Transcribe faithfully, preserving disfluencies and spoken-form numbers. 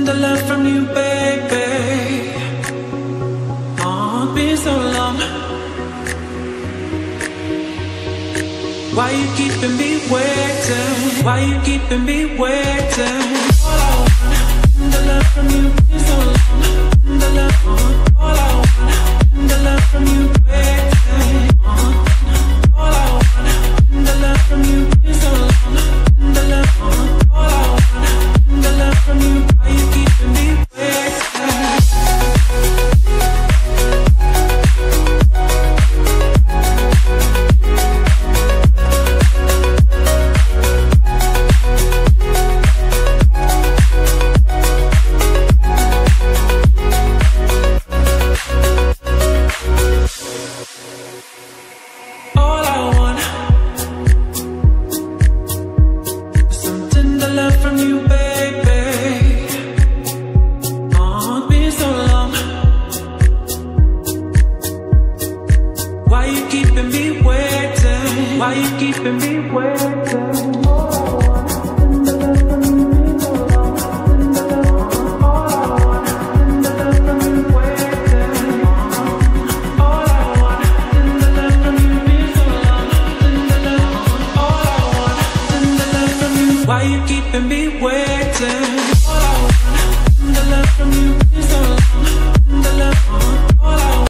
the love from you, baby. Oh, it's been so long. Why you keeping me waiting? Why you keeping me waiting? All I want, the love from you, been so long. The love, all I want, the love from you, waiting. All I want, the love from you, been so long. The love, all I want, the love from you. Why you keeping me waiting? Why you keeping me waiting?